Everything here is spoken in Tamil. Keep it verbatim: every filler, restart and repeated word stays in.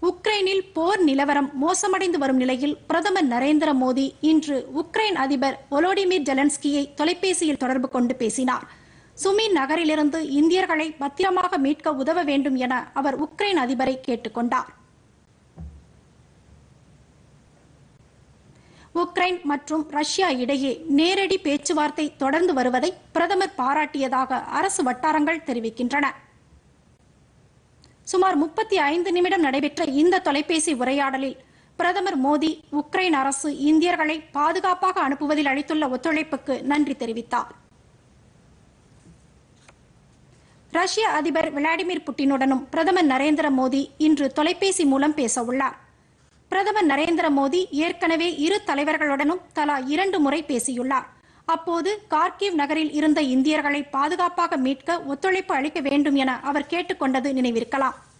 உக்ரைனில் போர் நிலவரம் மோசமடைந்து வரும் நிலையில் பிரதமர் நரேந்திர மோடி இன்று உக்ரைன் அதிபர் வோலோடிமிர் ஜெலன்ஸ்கியை தொலைபேசியில் தொடர்பு கொண்டு பேசினார். சுமி நகரிலிருந்து இந்தியர்களை பத்திரமாக மீட்க உதவ வேண்டும் என அவர் உக்ரைன் அதிபரை கேட்டுக்கொண்டார். உக்ரைன் மற்றும் ரஷ்யா இடையே நேரடி பேச்சுவார்த்தை தொடர்ந்து வருவதை பிரதமர் பாராட்டியதாக அரசு வட்டாரங்கள் தெரிவிக்கின்றன. சுமார் முப்பத்தி ஐந்து நிமிடம் நடைபெற்ற இந்த தொலைபேசி உரையாடலில் பிரதமர் மோடி உக்ரைன் அரசு இந்தியர்களை பாதுகாப்பாக அனுப்புவதில் அளித்துள்ள ஒத்துழைப்புக்கு நன்றி தெரிவித்தார். ரஷ்ய அதிபர் விளாடிமிர் புட்டினுடனும் பிரதமர் நரேந்திர மோடி இன்று தொலைபேசி மூலம் பேச உள்ளார். பிரதமர் நரேந்திர மோடி ஏற்கனவே இரு தலைவர்களுடனும் தலா இரண்டு முறை பேசியுள்ளார். அப்போது கார்கிவ் நகரில் இருந்த இந்தியர்களை பாதுகாப்பாக மீட்க ஒத்துழைப்பு அளிக்க வேண்டும் என அவர் கேட்டுக்கொண்டது நினைவிருக்கலாம்.